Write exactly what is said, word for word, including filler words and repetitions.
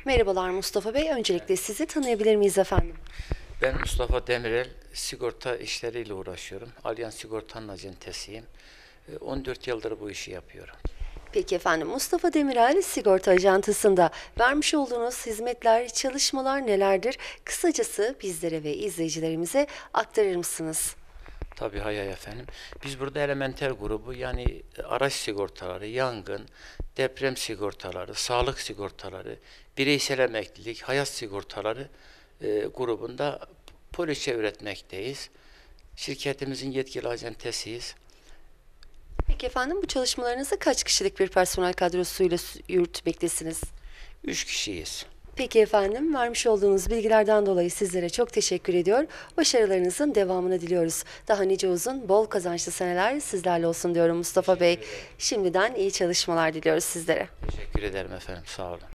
Merhabalar Mustafa Bey. Öncelikle sizi tanıyabilir miyiz efendim? Ben Mustafa Demirel, sigorta işleriyle uğraşıyorum. Allianz Sigorta'nın acentesiyim. E, on dört yıldır bu işi yapıyorum. Peki efendim, Mustafa Demirel Sigorta Ajantası'nda vermiş olduğunuz hizmetler, çalışmalar nelerdir? Kısacası bizlere ve izleyicilerimize aktarır mısınız? Tabii hay hay efendim. Biz burada Elementer grubu yani e, araç sigortaları, yangın, deprem sigortaları, sağlık sigortaları, bireysel emeklilik, hayat sigortaları e, grubunda poliçe üretmekteyiz. Şirketimizin yetkili acentesiyiz. Peki efendim, bu çalışmalarınızı kaç kişilik bir personel kadrosuyla sü- yürütmektesiniz? Üç kişiyiz. Peki efendim, vermiş olduğunuz bilgilerden dolayı sizlere çok teşekkür ediyor. Başarılarınızın devamını diliyoruz. Daha nice uzun, bol kazançlı seneler sizlerle olsun diyorum Mustafa Bey. Şimdiden iyi çalışmalar diliyoruz sizlere. Teşekkür ederim efendim. Sağ olun.